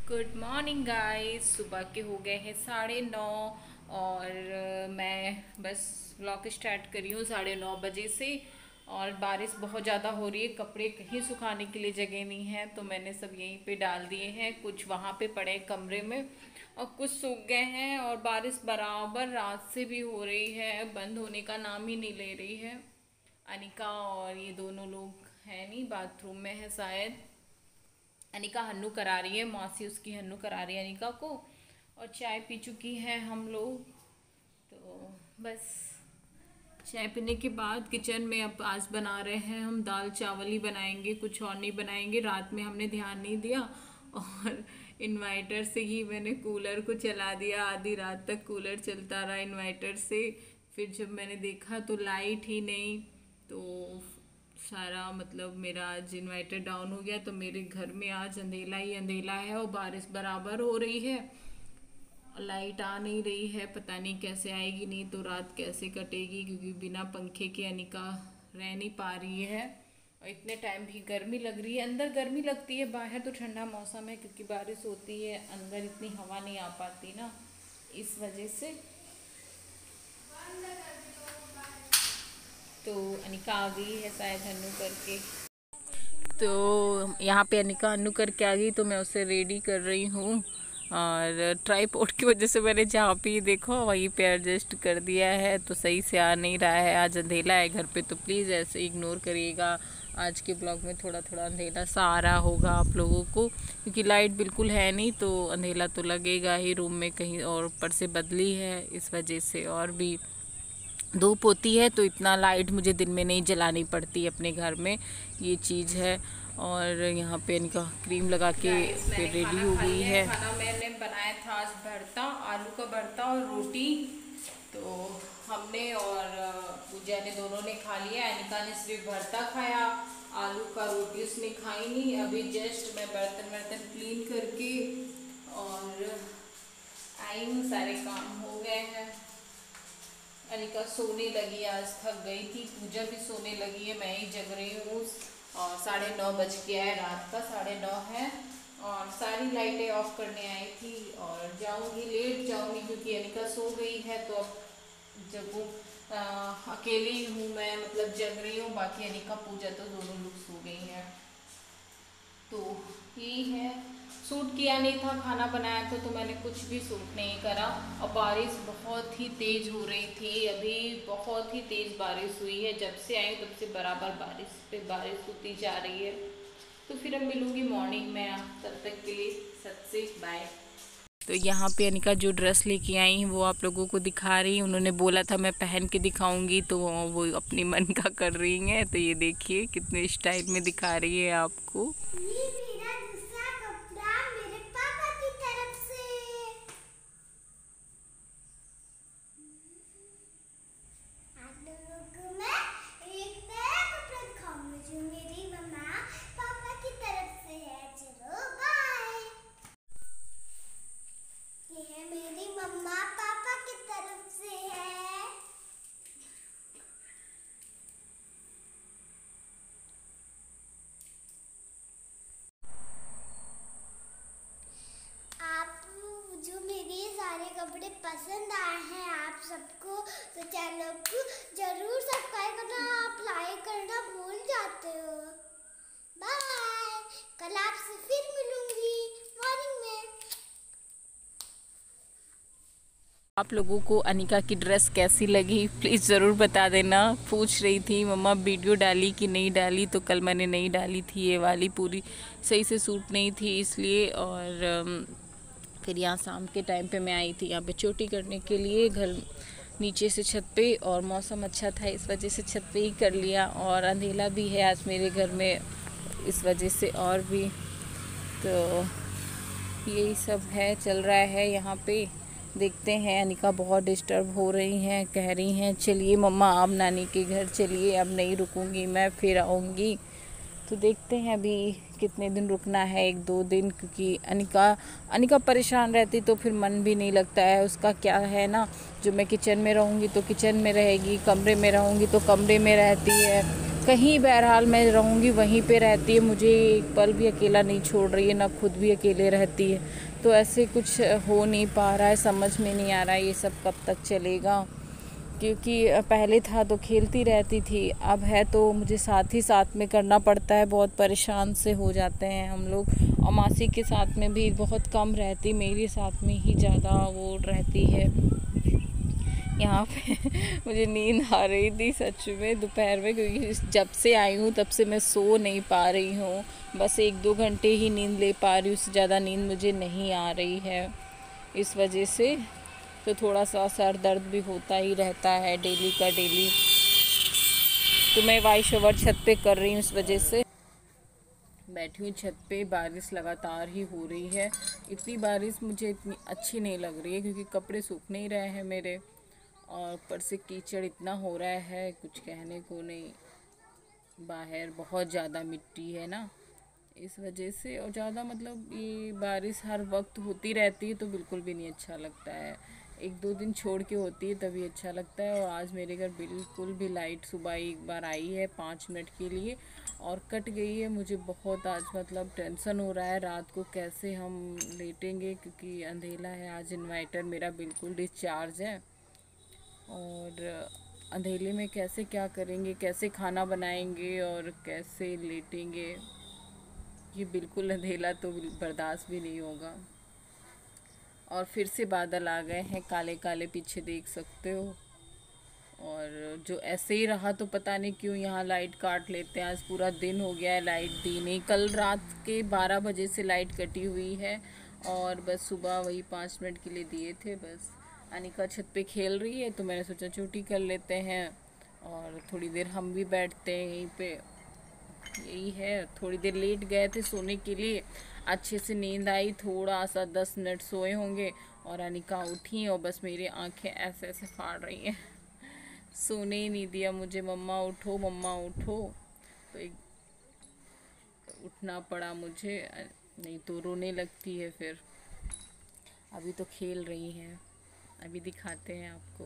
Good morning guys. सुबह के हो गए हैं 9:30 और मैं बस व्लॉग स्टार्ट करी हूँ 9:30 से। और बारिश बहुत ज़्यादा हो रही है, कपड़े कहीं सुखाने के लिए जगह नहीं है, तो मैंने सब यहीं पे डाल दिए हैं। कुछ वहाँ पे पड़े हैं कमरे में और कुछ सूख गए हैं। और बारिश बराबर रात से भी हो रही है, बंद होने का नाम ही नहीं ले रही है। अनिका और ये दोनों लोग हैं नहीं, बाथरूम में है शायद। अनिका हन्नू करा रही है, मौसी उसकी हन्नू करा रही है अनिका को। और चाय पी चुकी है हम लोग, तो बस चाय पीने के बाद किचन में अब आज बना रहे हैं हम दाल चावल ही बनाएंगे, कुछ और नहीं बनाएंगे। रात में हमने ध्यान नहीं दिया और इन्वर्टर से ही मैंने कूलर को चला दिया। आधी रात तक कूलर चलता रहा इन्वर्टर से। फिर जब मैंने देखा तो लाइट ही नहीं, तो सारा मतलब मेरा आज इन्वर्टर डाउन हो गया। तो मेरे घर में आज अंधेला ही अंधेला है और बारिश बराबर हो रही है और लाइट आ नहीं रही है। पता नहीं कैसे आएगी, नहीं तो रात कैसे कटेगी, क्योंकि बिना पंखे के अनिका रह नहीं पा रही है। और इतने टाइम भी गर्मी लग रही है, अंदर गर्मी लगती है, बाहर तो ठंडा मौसम है क्योंकि बारिश होती है, अंदर इतनी हवा नहीं आ पाती ना, इस वजह से। तो अनिका आ गई है शायद हन्नू करके। तो यहाँ पे अनिका हन्नू करके आ गई, तो मैं उसे रेडी कर रही हूँ। और ट्राईपोड की वजह से मैंने जहाँ पे देखो वहीं पे एडजस्ट कर दिया है, तो सही से आ नहीं रहा है। आज अंधेला है घर पे, तो प्लीज़ ऐसे इग्नोर करिएगा। आज के ब्लॉग में थोड़ा थोड़ा अंधेला सा आ रहा होगा आप लोगों को, क्योंकि लाइट बिल्कुल है नहीं, तो अंधेला तो लगेगा ही रूम में कहीं। और ऊपर से बदली है, इस वजह से और भी धूप होती है, तो इतना लाइट मुझे दिन में नहीं जलानी पड़ती अपने घर में, ये चीज़ है। और यहाँ पे इनका क्रीम लगा के फिर रेडी हो गई है। खाना मैंने बनाया था आज भरता, आलू का भरता और रोटी। तो हमने और पूजा ने दोनों ने खा लिया। अनिका ने सिर्फ भरता खाया, आलू का रोटी उसने खाई नहीं। अभी जस्ट मैं बर्तन क्लीन करके और आई हूँ, सारे काम हो गए हैं। अनिका सोने लगी, आज थक गई थी। पूजा भी सोने लगी है, मैं ही जग रही हूँ। और 9:30 बज गया है, रात का 9:30 है। और सारी लाइटें ऑफ करने आई थी और जाऊंगी, लेट जाऊंगी क्योंकि अनिका सो गई है। तो अब जगू अकेली हूँ मैं, मतलब जग रही हूँ। बाकी अनिका पूजा तो दोनों लोग सो गई हैं। तो यही है, सूट किया नहीं था, खाना बनाया था, तो मैंने कुछ भी सूट नहीं करा। और बारिश बहुत ही तेज़ हो रही थी, अभी बहुत ही तेज़ बारिश हुई है। जब से आई तब से बराबर बारिश पे बारिश होती जा रही है। तो फिर अब मिलूंगी मॉर्निंग में, तब तक के लिए सत से बाय। तो यहाँ पे अनिका जो ड्रेस लेके आई हैं वो आप लोगों को दिखा रही हैं। उन्होंने बोला था मैं पहन के दिखाऊंगी, तो वो अपनी मन का कर रही हैं। तो ये देखिए कितने स्टाइल में दिखा रही है आपको। ये मेरा दूसरा कपड़ा मेरे पापा की तरफ से। आप लोगों को मैं एक नया कपड़ा दिखाऊंगी जो मेरी मम्मा पापा की तरफ से है। चलो बाय। ये है मेरी मम्मा पापा की तरफ से है। जो मेरे सारे कपड़े पसंद आए हैं आप सबको, तो चैनल को जरूर सब्सक्राइब करना। आप लाइक करना भूल जाते हो। बाय, कल आपसे फिर मिलूंगी मॉर्निंग में। आप लोगों को अनिका की ड्रेस कैसी लगी प्लीज़ ज़रूर बता देना। पूछ रही थी मम्मा वीडियो डाली कि नहीं डाली, तो कल मैंने नहीं डाली थी, ये वाली पूरी सही से सूट नहीं थी इसलिए। और फिर यहाँ शाम के टाइम पे मैं आई थी यहाँ पे चोटी करने के लिए, घर नीचे से छत पे, और मौसम अच्छा था इस वजह से छत पे ही कर लिया। और अंधेला भी है आज मेरे घर में, इस वजह से और भी। तो यही सब है, चल रहा है यहाँ पे। देखते हैं, अनिका बहुत डिस्टर्ब हो रही हैं, कह रही हैं चलिए मम्मा आप नानी के घर चलिए, अब नहीं रुकूंगी मैं, फिर आऊँगी। तो देखते हैं अभी कितने दिन रुकना है, 1-2 दिन, क्योंकि अनिका परेशान रहती तो फिर मन भी नहीं लगता है उसका। क्या है ना, जो मैं किचन में रहूँगी तो किचन में रहेगी, कमरे में रहूँगी तो कमरे में रहती है। कहीं बहरहाल मैं रहूँगी वहीं पे रहती है, मुझे एक पल भी अकेला नहीं छोड़ रही है, ना खुद भी अकेले रहती है। तो ऐसे कुछ हो नहीं पा रहा है, समझ में नहीं आ रहा है ये सब कब तक चलेगा। क्योंकि पहले था तो खेलती रहती थी, अब है तो मुझे साथ ही साथ में करना पड़ता है। बहुत परेशान से हो जाते हैं हम लोग। और मासी के साथ में भी बहुत कम रहती, मेरे साथ में ही ज़्यादा वो रहती है। यहाँ पे मुझे नींद आ रही थी सच में दोपहर में, क्योंकि जब से आई हूँ तब से मैं सो नहीं पा रही हूँ। बस 1-2 घंटे ही नींद ले पा रही हूँ, उससे ज़्यादा नींद मुझे नहीं आ रही है। इस वजह से तो थोड़ा सा सर दर्द भी होता ही रहता है डेली का डेली। तो मैं वॉइस ओवर छत पे कर रही हूँ, इस वजह से बैठी हूँ छत पे। बारिश लगातार ही हो रही है। इतनी बारिश मुझे इतनी अच्छी नहीं लग रही है, क्योंकि कपड़े सूख नहीं रहे हैं मेरे, और ऊपर से कीचड़ इतना हो रहा है कुछ कहने को नहीं। बाहर बहुत ज़्यादा मिट्टी है ना, इस वजह से। और ज़्यादा मतलब ये बारिश हर वक्त होती रहती है तो बिल्कुल भी नहीं अच्छा लगता है। 1-2 दिन छोड़ के होती है तभी अच्छा लगता है। और आज मेरे घर बिल्कुल भी लाइट सुबह एक बार आई है 5 मिनट के लिए और कट गई है। मुझे बहुत आज मतलब टेंशन हो रहा है, रात को कैसे हम लेटेंगे, क्योंकि अंधेला है। आज इन्वर्टर मेरा बिल्कुल डिस्चार्ज है, और अंधेले में कैसे क्या करेंगे, कैसे खाना बनाएंगे और कैसे लेटेंगे, ये बिल्कुल अंधेला तो बर्दाश्त भी नहीं होगा। और फिर से बादल आ गए हैं काले काले, पीछे देख सकते हो। और जो ऐसे ही रहा तो पता नहीं क्यों यहाँ लाइट काट लेते हैं। आज पूरा दिन हो गया है लाइट दी नहीं। कल रात के 12 बजे से लाइट कटी हुई है, और बस सुबह वही 5 मिनट के लिए दिए थे बस। अनिका छत पे खेल रही है तो मैंने सोचा छुट्टी कर लेते हैं और थोड़ी देर हम भी बैठते हैं यहीं पे। यही है, थोड़ी देर लेट गए थे सोने के लिए, अच्छे से नींद आई, थोड़ा सा 10 मिनट सोए होंगे और अनिका उठी और बस मेरी आंखें ऐसे ऐसे फाड़ रही हैं। सोने ही नहीं दिया मुझे, मम्मा उठो मम्मा उठो। तो एक उठना पड़ा मुझे, नहीं तो रोने लगती है फिर। अभी तो खेल रही हैं, अभी दिखाते हैं आपको।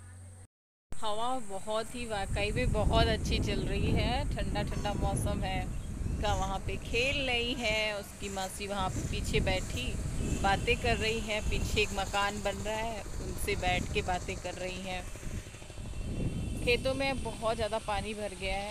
हवा बहुत ही वाकई में बहुत अच्छी चल रही है, ठंडा ठंडा मौसम है का। वहाँ पे खेल रही है, उसकी मासी वहाँ पे पीछे बैठी बातें कर रही है। पीछे एक मकान बन रहा है, उनसे बैठ के बातें कर रही हैं। खेतों में बहुत ज़्यादा पानी भर गया है,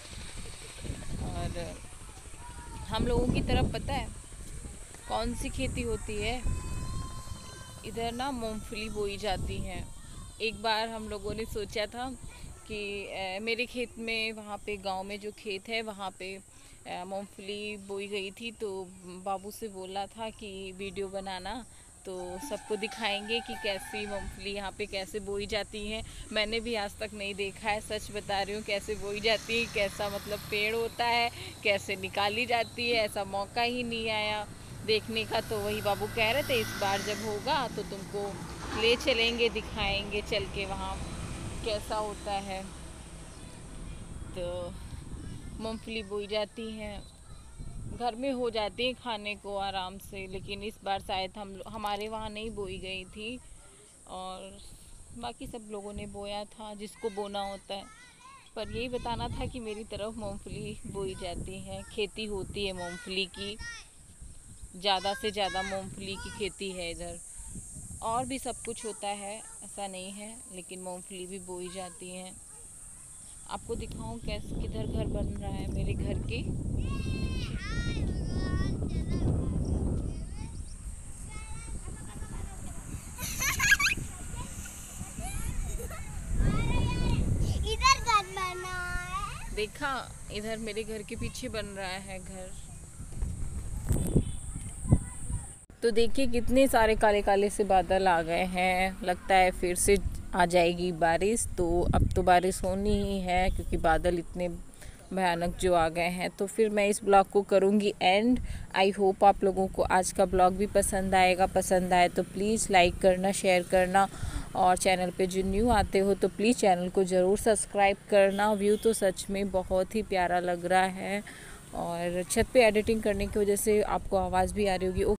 और हम लोगों की तरफ पता है कौन सी खेती होती है, इधर ना मूंगफली बोई जाती है। एक बार हम लोगों ने सोचा था कि मेरे खेत में, वहाँ पे गांव में जो खेत है वहाँ पे मूंगफली बोई गई थी। तो बाबू से बोला था कि वीडियो बनाना, तो सबको दिखाएंगे कि कैसी मूंगफली यहाँ पे कैसे बोई जाती है। मैंने भी आज तक नहीं देखा है, सच बता रही हूँ, कैसे बोई जाती है, कैसा मतलब पेड़ होता है, कैसे निकाली जाती है, ऐसा मौका ही नहीं आया देखने का। तो वही बाबू कह रहे थे इस बार जब होगा तो तुमको ले चलेंगे, दिखाएंगे चल के वहाँ कैसा होता है। तो मूंगफली बोई जाती हैं, घर में हो जाती है खाने को आराम से, लेकिन इस बार शायद हमारे वहाँ नहीं बोई गई थी, और बाकी सब लोगों ने बोया था जिसको बोना होता है। पर यही बताना था कि मेरी तरफ मूंगफली बोई जाती है, खेती होती है मूंगफली की, ज़्यादा से ज़्यादा मूंगफली की खेती है इधर। और भी सब कुछ होता है, ऐसा नहीं है, लेकिन मूंगफली भी बोई जाती है। आपको दिखाऊं कैसे किधर घर बन रहा है मेरे घर के। इधर घर बना है, देखा, इधर मेरे घर के पीछे बन रहा है घर। तो देखिए कितने सारे काले काले से बादल आ गए हैं, लगता है फिर से आ जाएगी बारिश। तो अब तो बारिश होनी ही है, क्योंकि बादल इतने भयानक जो आ गए हैं। तो फिर मैं इस ब्लॉग को करूँगी एंड। आई होप आप लोगों को आज का ब्लॉग भी पसंद आएगा। पसंद आए तो प्लीज़ लाइक करना, शेयर करना, और चैनल पे जो न्यू आते हो तो प्लीज़ चैनल को ज़रूर सब्सक्राइब करना। व्यू तो सच में बहुत ही प्यारा लग रहा है, और छत पे एडिटिंग करने की वजह से आपको आवाज़ भी आ रही होगी।